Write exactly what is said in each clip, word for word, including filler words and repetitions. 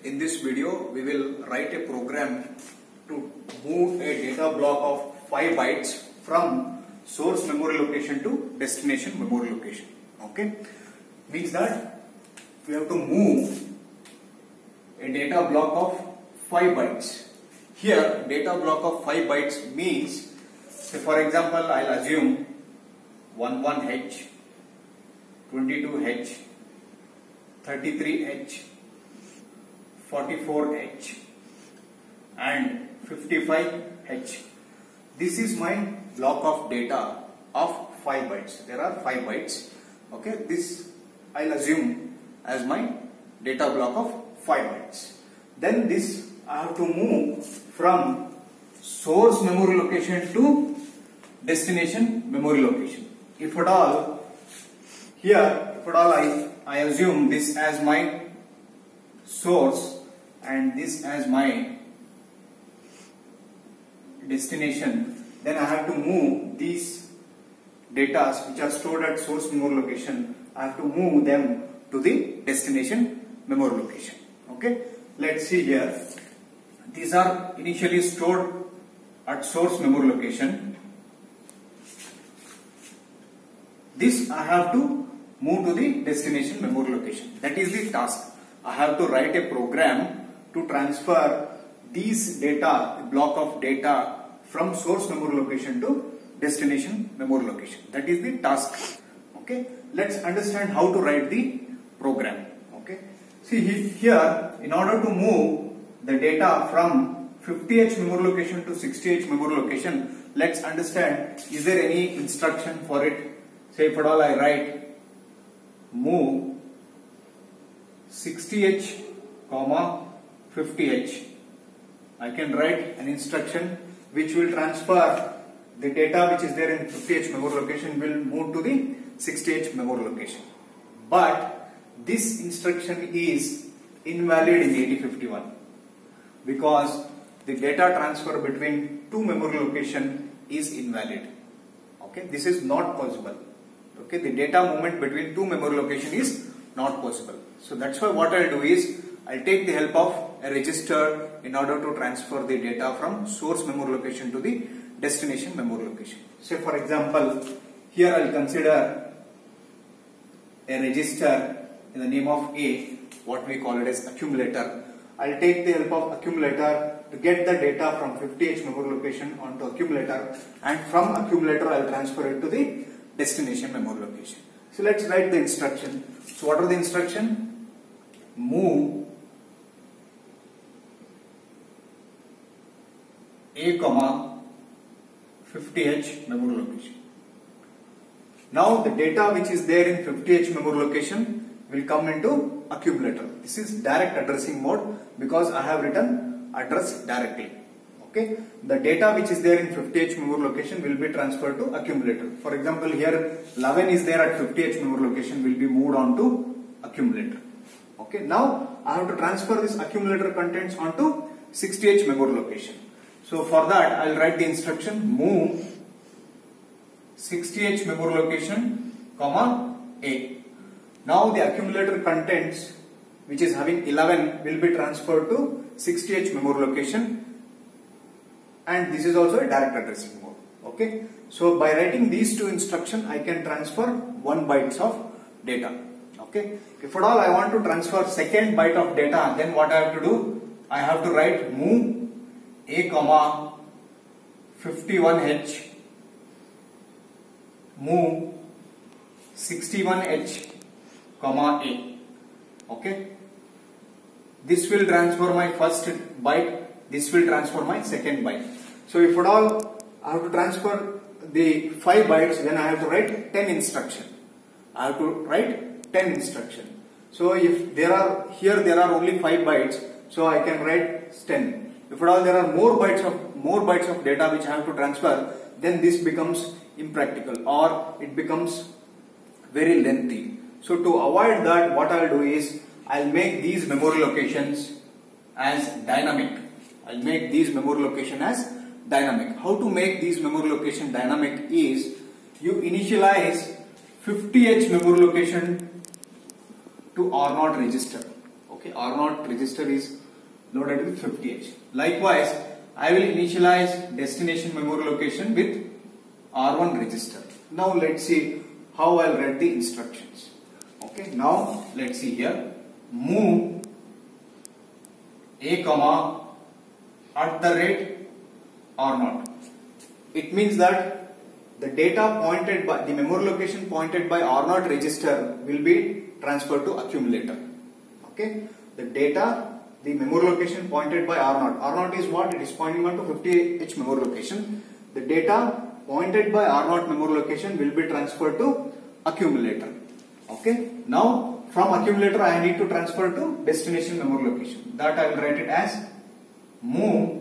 In this video, we will write a program to move a data block of five bytes from source memory location to destination memory location. Okay, means that we have to move a data block of five bytes. Here, data block of five bytes means, say for example, I'll assume eleven H, twenty-two H, thirty-three H, forty-four H and fifty-five H. This is my block of data of five bytes. There are five bytes. Okay, this I'll assume as my data block of five bytes. Then this I have to move from source memory location to destination memory location. If at all, here if at all I, I assume this as my source and this as my destination, then I have to move these data which are stored at source memory location, I have to move them to the destination memory location. Okay, let's see here. These are initially stored at source memory location. This I have to move to the destination memory location. That is the task. I have to write a program to transfer these data, a block of data from source memory location to destination memory location. That is the task. Okay, let's understand how to write the program. Okay, see here, in order to move the data from fifty H memory location to sixty H memory location, let's understand, is there any instruction for it? Say if at all I write move sixty H comma fifty H, I can write an instruction which will transfer the data which is there in fifty H memory location will move to the sixty H memory location. But this instruction is invalid in eighty fifty-one because the data transfer between two memory location is invalid. Okay, this is not possible. Okay, the data movement between two memory location is not possible. So that's why what I'll do is I'll take the help of a register in order to transfer the data from source memory location to the destination memory location. Say for example, here I'll consider a register in the name of A, what we call it as accumulator. I'll take the help of accumulator to get the data from fifty H memory location onto accumulator, and from accumulator I'll transfer it to the destination memory location. So let's write the instruction. So what are the instruction? Move A comma fifty H memory location. Now the data which is there in fifty H memory location will come into accumulator. This is direct addressing mode because I have written address directly. Okay, the data which is there in fifty H memory location will be transferred to accumulator. For example, here eleven is there at fifty H memory location, will be moved on to accumulator. Okay, now I have to transfer this accumulator contents onto sixty H memory location. So for that I will write the instruction move sixty H memory location comma A. Now the accumulator contents which is having eleven will be transferred to sixty H memory location, and this is also a direct addressing mode. Okay, so by writing these two instructions I can transfer one bytes of data. Okay, if at all I want to transfer second byte of data, then what I have to do? I have to write move A comma fifty-one H move sixty-one H comma A. Okay, this will transfer my first byte, this will transfer my second byte. So if at all I have to transfer the five bytes, then I have to write ten instruction. I have to write ten instruction. So if there are, here there are only five bytes, so I can write ten. If at all there are more bytes of more bytes of data which I have to transfer, then this becomes impractical or it becomes very lengthy. So to avoid that, what I will do is I'll make these memory locations as dynamic. I'll make these memory location as dynamic. How to make these memory location dynamic is you initialize fifty H memory location to R zero register. Okay, R zero register is loaded with fifty H. Likewise, I will initialize destination memory location with R one register. Now let's see how I'll write the instructions. Okay, now let's see here. Move A comma at the rate R zero. It means that the data pointed by the memory location pointed by R zero register will be transferred to accumulator. Okay, the data, the memory location pointed by R zero. R zero is what? It is pointing on to fifty H memory location. The data pointed by R zero memory location will be transferred to accumulator. Okay, now from accumulator I need to transfer to destination memory location. That I will write it as move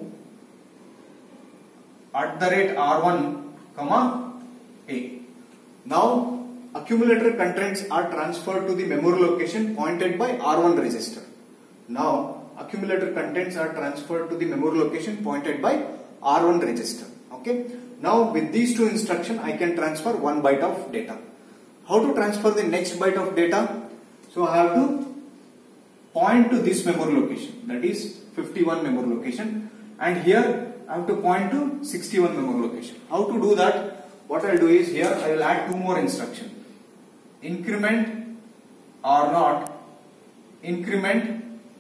at the rate R one comma A. Now accumulator contents are transferred to the memory location pointed by R one register. Now accumulator contents are transferred to the memory location pointed by R one register. Okay. Now with these two instructions I can transfer one byte of data. How to transfer the next byte of data? So I have to point to this memory location, that is fifty-one memory location, and here I have to point to sixty-one memory location. How to do that? What I will do is here I will add two more instructions. Increment R zero, increment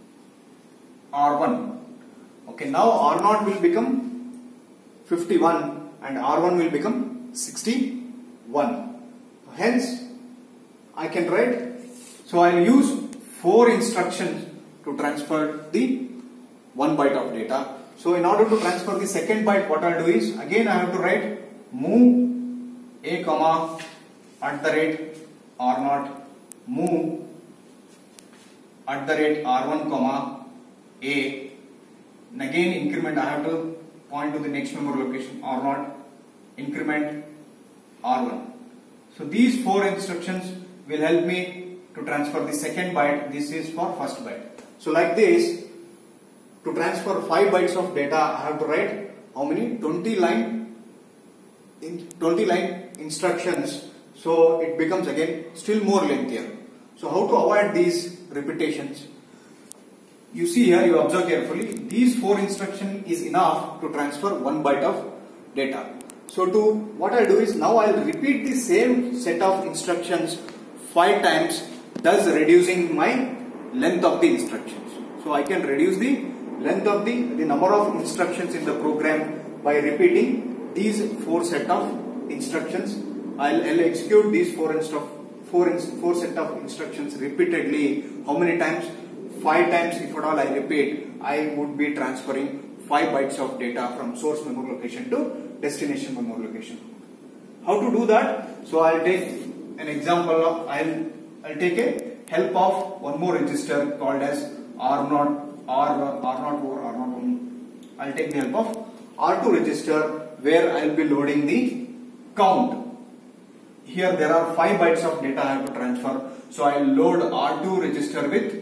R one. Okay, now R zero will become fifty-one and R one will become sixty-one. Hence, I can write, so I will use four instructions to transfer the one byte of data. So in order to transfer the second byte, what I will do is, again I have to write move A comma at the rate R zero, move at the rate R one comma A, and again increment, I have to point to the next memory location R zero, increment R one. So these four instructions will help me to transfer the second byte. This is for first byte. So like this, to transfer five bytes of data, I have to write how many? twenty line, in twenty line instructions. So it becomes again still more lengthier. So how to avoid these repetitions? You see here, you observe carefully, these four instructions is enough to transfer one byte of data. So to what I do is, now I will repeat the same set of instructions five times, thus reducing my length of the instructions. So I can reduce the length of the, the number of instructions in the program by repeating these four set of instructions. I'll, I'll execute these four, four, four set of instructions repeatedly. How many times? Five times. If at all I repeat, I would be transferring five bytes of data from source memory location to destination memory location. How to do that? So I'll take an example of, I'll, I'll take a help of one more register called as R zero, R, R zero or R zero one. I'll take the help of R two register where I'll be loading the count. Here there are five bytes of data I have to transfer. So I'll load R two register with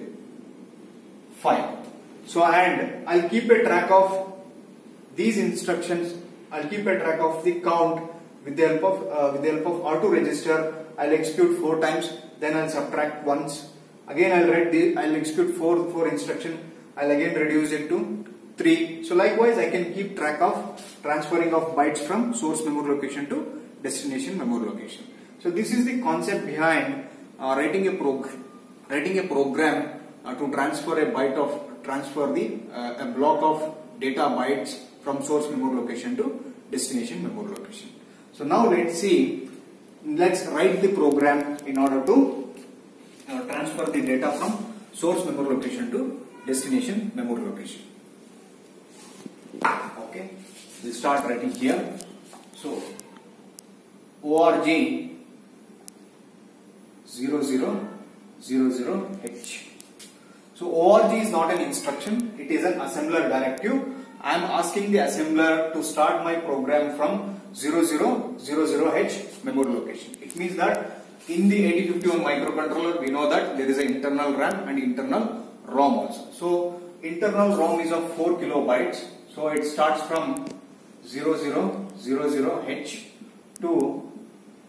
five. So and I'll keep a track of these instructions. I'll keep a track of the count with the help of uh, with the help of R two register. I'll execute four times. Then I'll subtract once. Again I'll write the I'll execute four four instruction. I'll again reduce it to three. So likewise I can keep track of transferring of bytes from source memory location to destination memory location. So this is the concept behind uh, writing a prog writing a program uh, to transfer a byte of transfer the uh, a block of data bytes from source memory location to destination memory location. So now let's see, let's write the program in order to uh, transfer the data from source memory location to destination memory location. Okay, we'll start writing here. So org zero zero zero zero H. So org is not an instruction, it is an assembler directive. I am asking the assembler to start my program from zero zero zero zero H memory location. It means that in the eighty fifty-one microcontroller we know that there is an internal RAM and internal ROM also. So internal ROM is of four kilobytes. So it starts from zero zero zero zero H to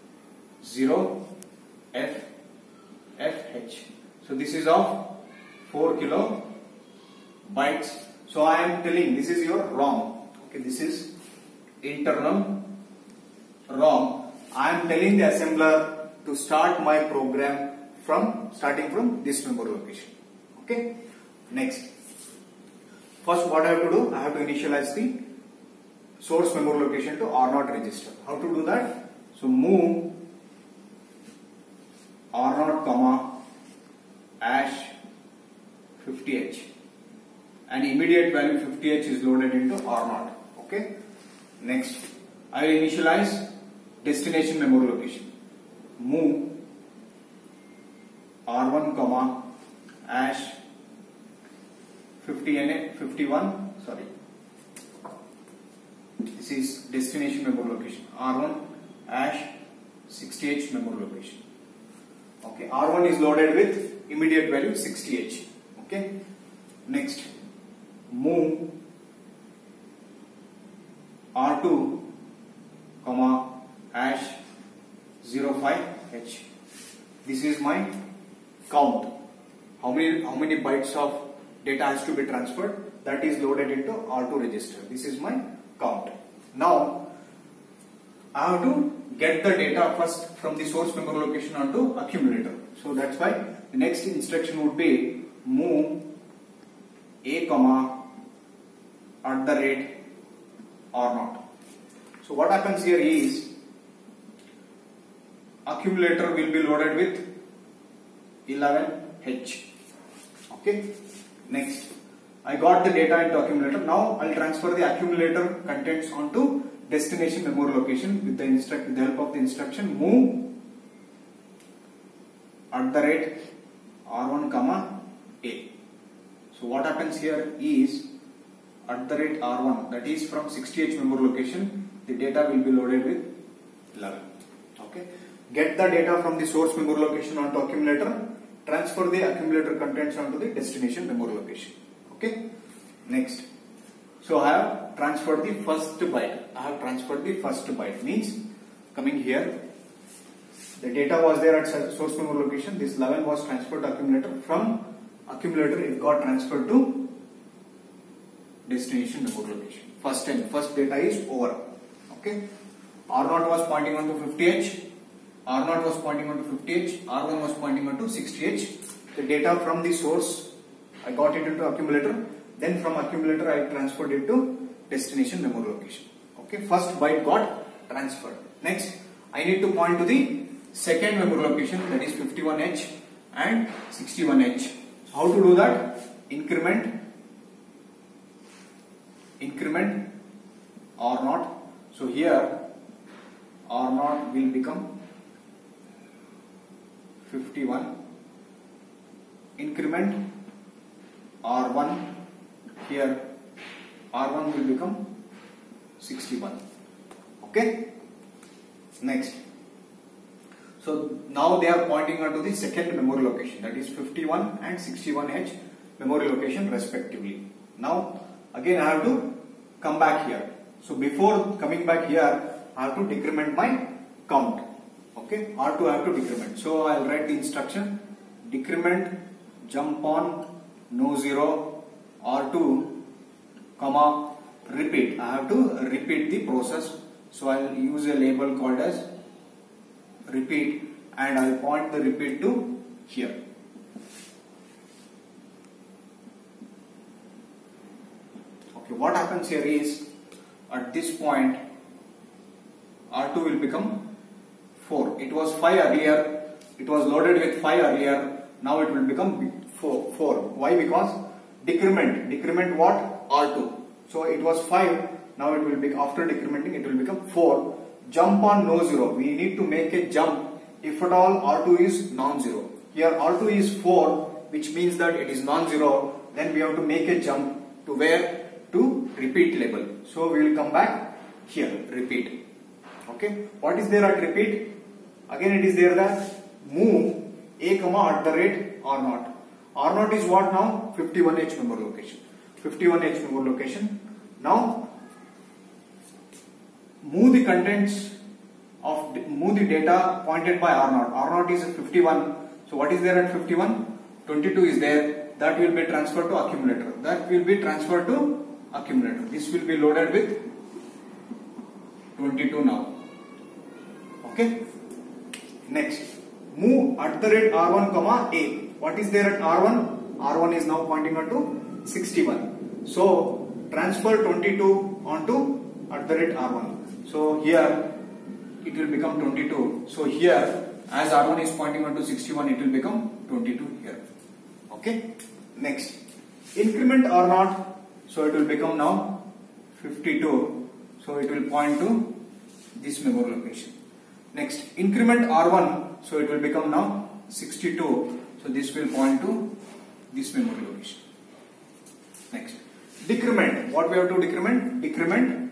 zero F F H. So this is of four kilobytes. So I am telling this is your ROM. Okay, this is internal ROM. I am telling the assembler to start my program from starting from this memory location. Okay. Next, first what I have to do? I have to initialize the source memory location to R zero register. How to do that? So move R zero comma hash fifty H, and immediate value fifty H is loaded into R zero. Okay. Next, I will initialize destination memory location. Move R one comma hash fifty N fifty-one. Sorry, this is destination memory location. R one hash sixty H memory location. Okay, R one is loaded with immediate value sixty H. Okay. Next, move R two comma hash zero five H. This is my count. How many how many bytes of data has to be transferred? That is loaded into R two register. This is my count. Now I have to get the data first from the source memory location onto accumulator. So that's why the next instruction would be move A comma at the rate R zero. So what happens here is accumulator will be loaded with eleven H. Okay. Next, I got the data into accumulator. Now I'll transfer the accumulator contents onto destination memory location with the instruct with the help of the instruction move at the rate R one comma A. So what happens here is at the rate R one, that is from sixty H memory location, the data will be loaded with eleven. Okay. Get the data from the source memory location onto accumulator. Transfer the accumulator contents onto the destination memory location. Okay. Next, so I have transferred the first byte. I have transferred the first byte means coming here. The data was there at source memory location. This eleven was transferred to accumulator. From accumulator, it got transferred to destination memory location. First time, first data is over. Okay. R zero was pointing on to fifty H. R zero was pointing on to fifty H, R one was pointing on to sixty H. The data from the source, I got it into accumulator. Then from accumulator, I transferred it to destination memory location. Okay, first byte got transferred. Next, I need to point to the second memory location, that is fifty-one H and sixty-one H. How to do that? Increment, increment R zero. So here R zero will become fifty-one, increment R one, here R one will become sixty-one. Okay. Next, so now they are pointing out to the second memory location, that is fifty-one and sixty-one H memory location respectively. Now again I have to come back here. So before coming back here, I have to decrement my count. Okay, R two I have to decrement. So I will write the instruction decrement jump on no zero R two comma repeat. I have to repeat the process. So I will use a label called as repeat and I will point the repeat to here. Okay, what happens here is at this point R two will become four. It was five earlier, it was loaded with five earlier, now it will become four. four. Why? Because decrement, decrement what? R two. So it was five, now it will be, after decrementing it will become four. Jump on no zero, we need to make a jump if at all R two is non-zero. Here R two is four, which means that it is non-zero, then we have to make a jump to where? To repeat label. So we will come back here, repeat. Okay, what is there at repeat? Again it is there that move A comma at the rate R zero. R zero is what now? fifty-one H memory location. fifty-one H memory location. Now move the contents of move the data pointed by R zero. R zero is fifty-one. So what is there at fifty-one? twenty-two is there. that will be transferred to accumulator. That will be transferred to accumulator. This will be loaded with twenty-two now. Okay. Next, move at the rate R one comma A. What is there at R one? R one is now pointing on to sixty-one. So transfer twenty-two onto at the rate R one. So here it will become twenty-two. So here, as R one is pointing on to sixty-one, it will become twenty-two here. Okay. Next, increment R zero. So it will become now fifty-two. So it will point to this memory location. Next, increment R one. So it will become now sixty-two. So this will point to this memory location. Next, decrement. What we have to decrement? Decrement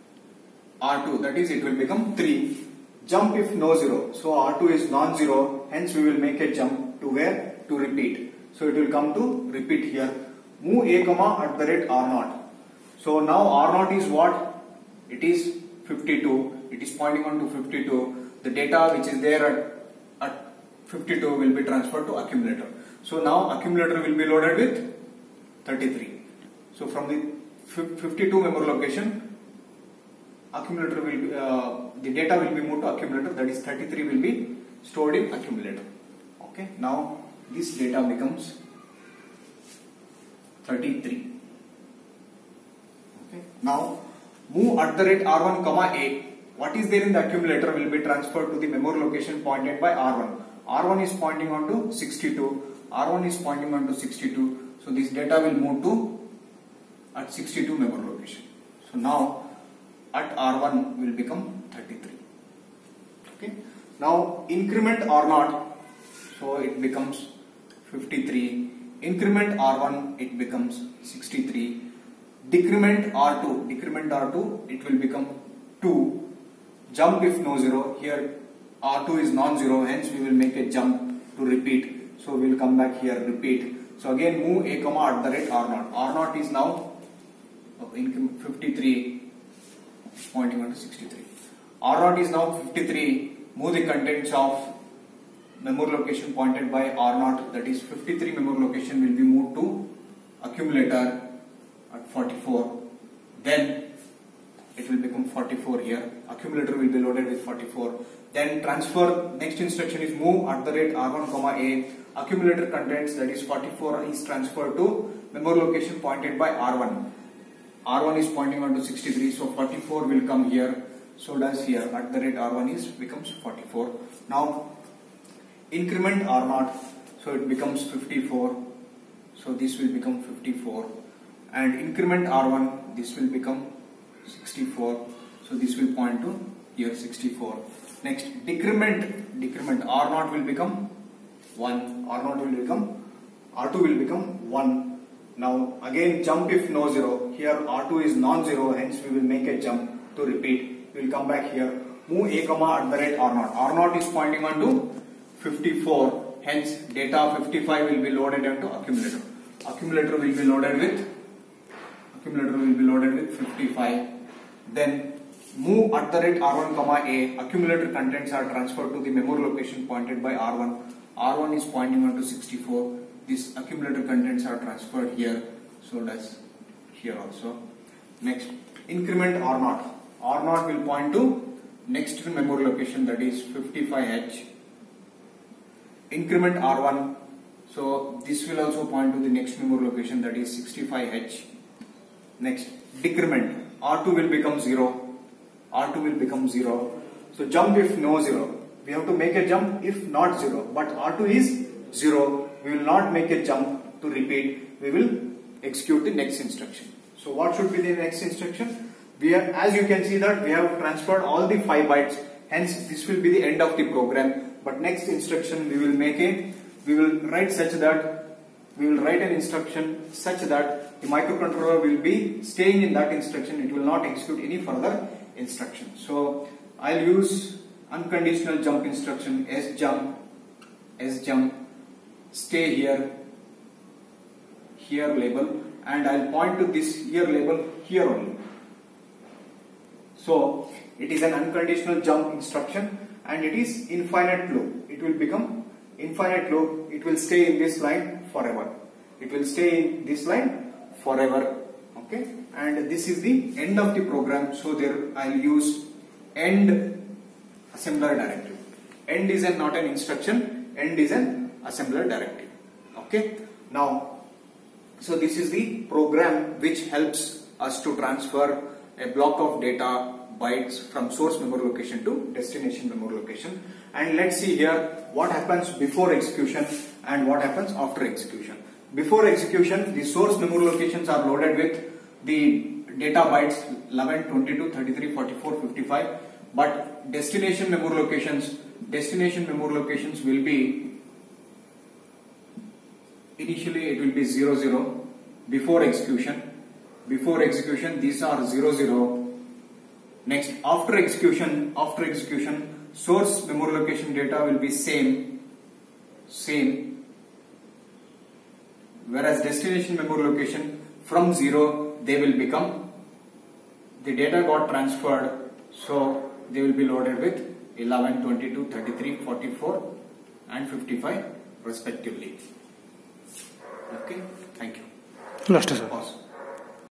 R two. That is, it will become three. Jump if no zero. So R two is non-zero. Hence we will make a jump to where? To repeat. So it will come to repeat here. Move A comma at the rate R zero. So now R zero is what? It is fifty-two. It is pointing on to fifty-two. The data which is there at, at fifty-two will be transferred to accumulator. So now accumulator will be loaded with thirty-three. So from the fifty-two memory location, accumulator will be, uh, the data will be moved to accumulator. That is thirty-three will be stored in accumulator. Okay. Now this data becomes thirty-three. Okay. Now move at the rate R one comma A. What is there in the accumulator will be transferred to the memory location pointed by R one. R one is pointing on to sixty-two. R one is pointing on to sixty-two. So this data will move to at sixty-two memory location. So now at R one will become thirty-three. Okay. Now increment R zero. So it becomes fifty-three. Increment R one, it becomes sixty-three. Decrement R two. Decrement R two, it will become two. Jump if no zero. Here R two is non-zero, hence we will make a jump to repeat. So we will come back here, repeat. So again move A comma at the rate R zero. R zero is now fifty-three, pointing on to sixty-three. R zero is now fifty-three. Move the contents of memory location pointed by R zero, that is fifty-three memory location, will be moved to accumulator at forty-four. Then it will become forty-four here. Accumulator will be loaded with forty-four. Then transfer, next instruction is move at the rate R one comma A. Accumulator contents, that is forty-four, is transferred to memory location pointed by R one. R one is pointing on to sixty-three, so forty-four will come here. So does here. At the rate R one is becomes forty-four. Now increment R zero, so it becomes fifty-four. So this will become fifty-four. And increment R one, this will become sixty-four. So this will point to here sixty-four. Next, decrement, decrement R zero will become one. R zero will become, R two will become one. Now again jump if no zero. Here R two is non-zero, hence we will make a jump to repeat. We will come back here. Move A comma at the rate R zero. R zero is pointing on to fifty-four. Hence data fifty-five will be loaded into accumulator. Accumulator will be loaded with accumulator will be loaded with fifty-five. Then move at the rate R one comma A. Accumulator contents are transferred to the memory location pointed by R one. R one is pointing on to sixty-four. These accumulator contents are transferred here. So does here also. Next, increment R zero. R zero will point to next memory location, that is fifty-five H. Increment R one. So this will also point to the next memory location, that is sixty-five H. Next, decrement. R two will become zero. R two will become zero. So jump if no zero. We have to make a jump if not zero. But R two is zero. We will not make a jump to repeat. We will execute the next instruction. So what should be the next instruction? We have, as you can see that we have transferred all the five bytes. Hence this will be the end of the program. But next instruction we will make a, we will write such that, we will write an instruction such that the microcontroller will be staying in that instruction. It will not execute any further instruction. So I'll use unconditional jump instruction, S jump, S jump, stay here, here label, and I'll point to this here label here only. So it is an unconditional jump instruction and it is infinite loop. It will become infinite loop. It will stay in this line forever. it will stay in this line forever. Okay, and this is the end of the program. So there I'll use end assembler directive. End is an, not an instruction. End is an assembler directive. Okay. Now, so this is the program which helps us to transfer a block of data bytes from source memory location to destination memory location. And let's see here what happens before execution and what happens after execution. Before execution, the source memory locations are loaded with the data bytes eleven, twenty-two, thirty-three, forty-four, fifty-five, but destination memory locations, destination memory locations will be, initially it will be zero zero before execution. Before execution, these are zero zero. Next, after execution, after execution, source memory location data will be same, same. Whereas destination memory location from zero, they will become, the data got transferred, so they will be loaded with eleven, twenty-two, thirty-three, forty-four and fifty-five respectively. Okay, thank you. Last sir.